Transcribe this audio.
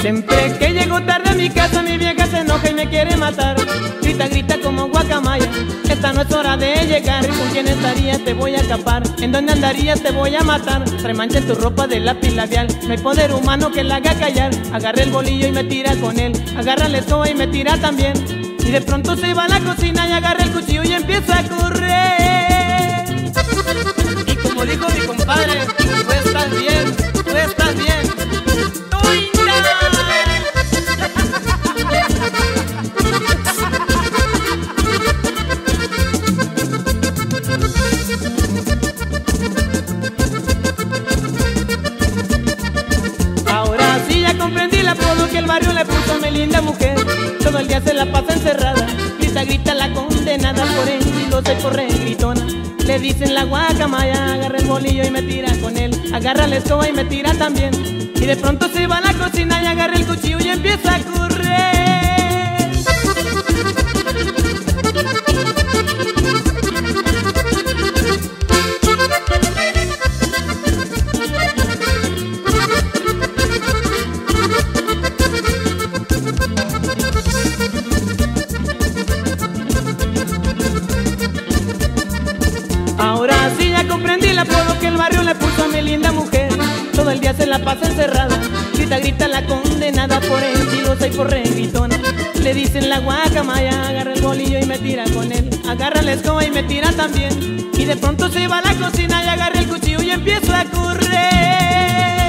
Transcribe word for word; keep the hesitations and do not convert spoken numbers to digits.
Siempre que llego tarde a mi casa, mi vieja se enoja y me quiere matar. Grita, grita como guacamaya, esta no es hora de llegar. ¿Con quién estarías? Te voy a escapar. ¿En dónde andarías? Te voy a matar. Remancha en tu ropa de lápiz labial, no hay poder humano que la haga callar. Agarra el bolillo y me tira con él, agarra la escoba y me tira también. Y de pronto se va a la cocina y agarra el cuchillo y empieza a correr. Y como dijo mi compadre, tú estás bien, tú estás bien. Ahora sí ya comprendí el apodo que el barrio le puso a mi linda mujer. Todo el día se la pasa encerrada, grita, grita la condenada, por envilosa y por regritona. Le dicen la guacamaya, agarra el bolillo y me tira con él, agarra la escoba y me tira también. Y de pronto se va a la cocina y agarra el cuchillo y empieza a correr. Ahora sí ya comprendí el apodo que el barrio le puso a mi linda mujer. Todo el día se la pasa encerrada, grita, grita la condenada, por envilosa y por regritona. Le dicen la guacamaya, agarra el bolillo y me tira con él, agarra la escoba y me tira también. Y de pronto se va a la cocina y agarra el cuchillo y empieza a correr.